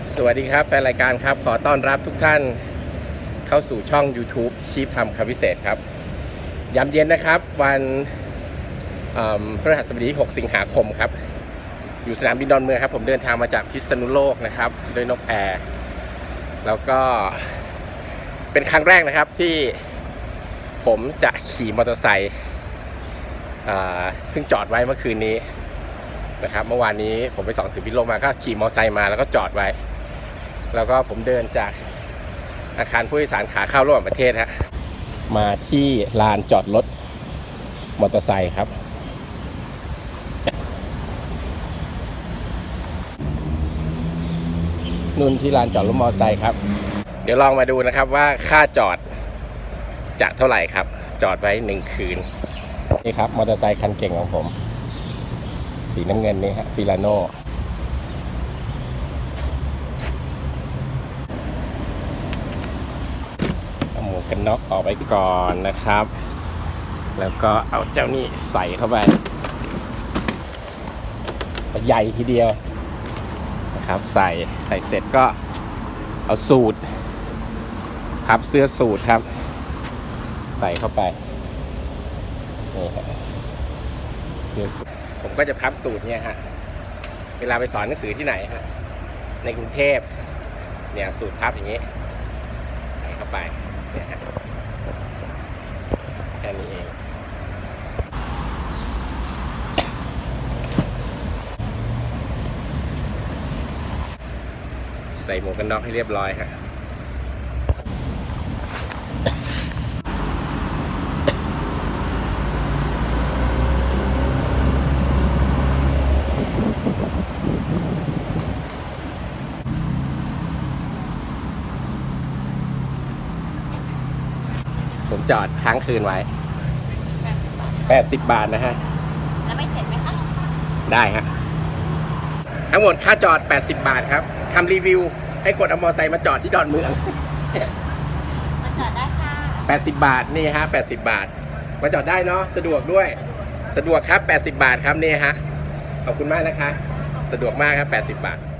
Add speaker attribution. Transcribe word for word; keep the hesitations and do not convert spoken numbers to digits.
Speaker 1: สวัสดีครับแฟนรายการครับขอต้อนรับทุกท่านเข้าสู่ช่อง YouTube ชีพทำคำพิเศษครับยามเย็นนะครับวันพฤหัสบดีหกสิงหาคมครับอยู่สนามบินดอนเมืองครับผมเดินทางมาจากพิษณุโลกนะครับด้วยนกแอร์แล้วก็เป็นครั้งแรกนะครับที่ผมจะขี่มอเตอร์ไซค์ซึ่งจอดไว้เมื่อคืนนี้นะครับเมื่อวานนี้ผมไปส่องสื่อพิษณุโลกมาก็ขี่มอเตอร์ไซค์มาแล้วก็จอดไว้แล้วก็ผมเดินจากอาคารผู้โดยสารขาเข้าระหว่างประเทศฮะมาที่ลานจอดรถมอเตอร์ไซค์ครับนู่นที่ลานจอดรถมอเตอร์ไซค์ครับเดี๋ยวลองมาดูนะครับว่าค่าจอดจะเท่าไหร่ครับจอดไว้หนึ่งคืนนี่ครับมอเตอร์ไซค์คันเก่งของผมสีน้ำเงินนี่ฮะฟิลาโน่เอาหมวกกันน็อกออกไปก่อนนะครับแล้วก็เอาเจ้านี่ใส่เข้าไปใหญ่ทีเดียวนะครับใส่ใส่เสร็จก็เอาสูทพับเสื้อสูทครับใส่เข้าไปนี่ฮะเสื้อสูทผมก็จะพับสูทเนี่ยฮะเวลาไปสอนหนังสือที่ไหนฮะในกรุงเทพเนี่ยสูทพับอย่างนี้ใส่เข้าไปเนี่ยฮะแค่นี้เองใส่หมวกกันน็อกให้เรียบร้อยฮะผมจอดค้างคืนไว้แปดสิบบาทนะฮะ
Speaker 2: แล้วไม่เสร็จไหมคะ
Speaker 1: ได้ฮะทั้งหมดค่าจอดแปดสิบบาทครับทำรีวิวให้คนเอามอเตอร์ไซค์มาจอดที่ดอนเมือง
Speaker 2: มาจอดได้ค่ะ
Speaker 1: แปดสิบบาทนี่ฮะแปดสิบบาทมาจอดได้เนาะสะดวกด้วยสะดวกครับแปดสิบบาทครับนี่ฮะขอบคุณมากนะคะสะดวกมากครับแปดสิบบาท